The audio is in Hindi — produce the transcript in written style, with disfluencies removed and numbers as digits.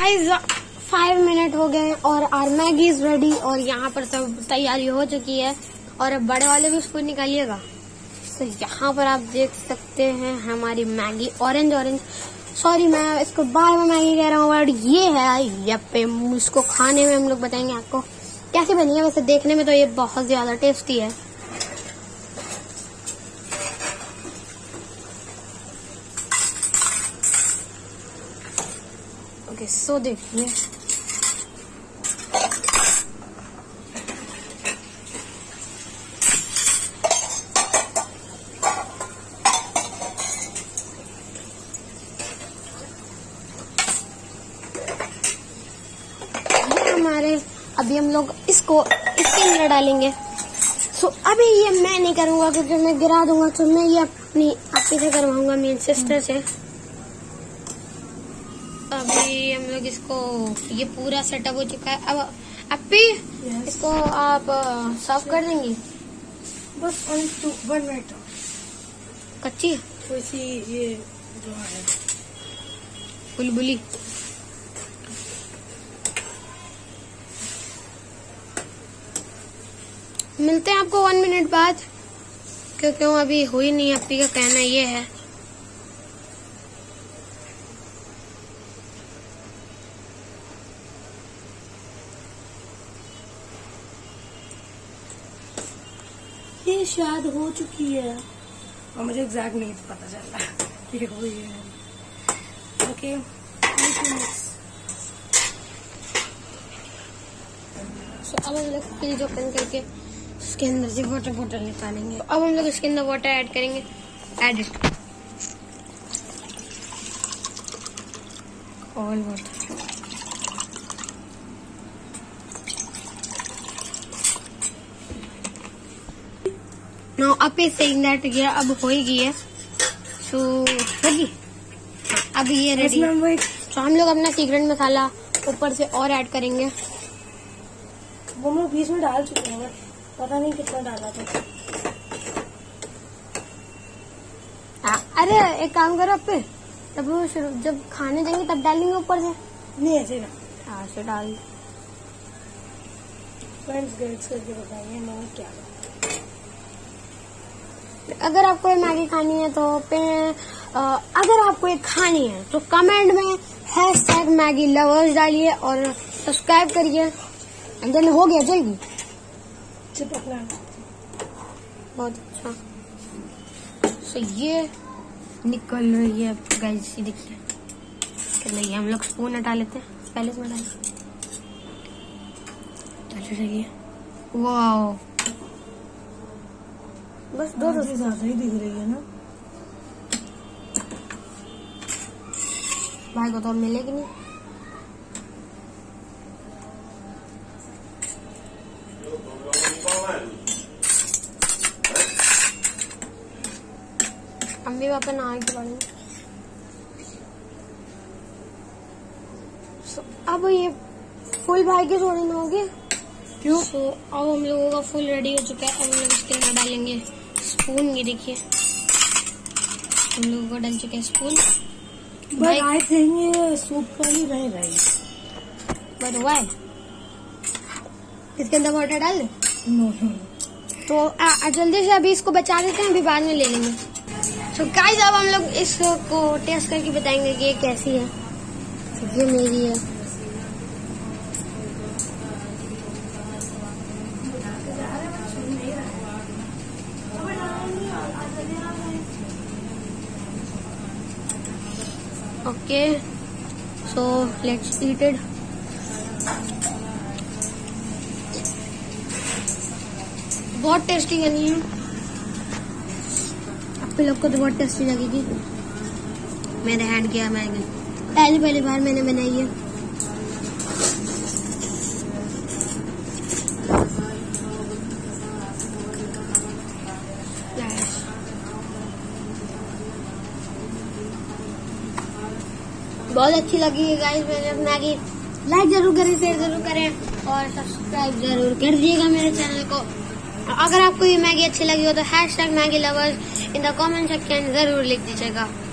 गाइस 5 मिनट हो गए और आर मैगी इज रेडी और यहाँ पर सब तैयारी हो चुकी है और अब बड़े वाले भी उसको निकालिएगा। तो यहाँ पर आप देख सकते हैं हमारी मैगी ऑरेंज सॉरी मैं इसको बार बार मैगी कह रहा हूँ बट ये है यप्पे। इसको खाने में हम लोग बताएंगे आपको कैसी बनी है। वैसे देखने में तो ये बहुत ज्यादा टेस्टी है। ओके सो देखिए हमारे अभी हम लोग इसको इसके अंदर डालेंगे। सो अभी ये मैं नहीं करूंगा क्योंकि मैं गिरा दूंगा, तो मैं ये अपनी आपी से करवाऊंगा, मेरी सिस्टर से। अभी हम लोग इसको ये पूरा सेटअप हो चुका है। अब अपी इसको आप सर्व कर देंगी। बस 1 मिनट कच्ची थोड़ी सी ये जो है बुलबुली। मिलते हैं आपको 1 मिनट बाद क्योंकि वो अभी हुई नहीं। अपी का कहना ये है। ये शायद हो चुकी है और मुझे एग्जैक्ट नहीं पता चल रहा ये हुई है। ओके अब हम लोग फ्रिज ओपन करके इसके अंदर से वाटर बॉटल निकालेंगे। अब हम लोग इसके अंदर वाटर ऐड करेंगे। Add it all water. Now up is saying that ये अब हो ही गई है। सो होगी अब ये रेडी। तो हम लोग अपना सीक्रेट मसाला ऊपर से और ऐड करेंगे। वो हम बीच में डाल चुके हैं, पता नहीं कितना डाला था। अरे एक काम करो अपे, जब खाने जाएंगे तब डालेंगे ऊपर से। नहीं ऐसे ना, ऐसे डाल। फ्रेंड्स गाइड्स करके बताइए मैंने क्या। अगर आपको ये मैगी खानी है तो अगर आपको ये खानी है तो कमेंट में #MaggiLovers डालिए और सब्सक्राइब करिए। अंदर में हो गया जल्दी चिपकना बहुत अच्छा। तो ये निकल रही है गाइस, ये देखिए निकल रही है। हम लोग स्पून हटा लेते हैं, पहले इसमें डाल रही है। वाओ बस दो ज्यादा ही दिख रही है ना भाई को तो मिलेगी नहीं। हम भी वापस नहा के पड़ेंगे। अब ये फुल भाई की थोड़ी ना होगी क्यों। अब हम लोगों का फुल रेडी हो चुका है। अब हम लोग इसके अंदर डालेंगे स्पून। ये देखिए हम लोगों को डल चुके हैं स्पून। बट आई थिंक ये सूप का ही रह रही। बट वाई इसके अंदर वाटर डाल दे। नो तो जल्दी से अभी इसको बचा देते हैं, अभी बाद में ले लेंगे। तो गाइस अब हम लोग इसको टेस्ट करके बताएंगे कि ये कैसी है। तो ये मेरी है। Okay so let's eat it. बहुत टेस्टी बनी है। आप लोग को तो बहुत टेस्टी लगेगी। मैंने हैंड किया मैगी, पहली बार मैंने बनाई है। बहुत अच्छी लगी है गाइस मैंने मैगी। लाइक जरूर करें, शेयर जरूर करें और सब्सक्राइब जरूर कर दीजिएगा मेरे चैनल को। अगर आपको ये मैगी अच्छी लगी हो तो #MaggiLovers in the comment section जरूर लिख दीजिएगा।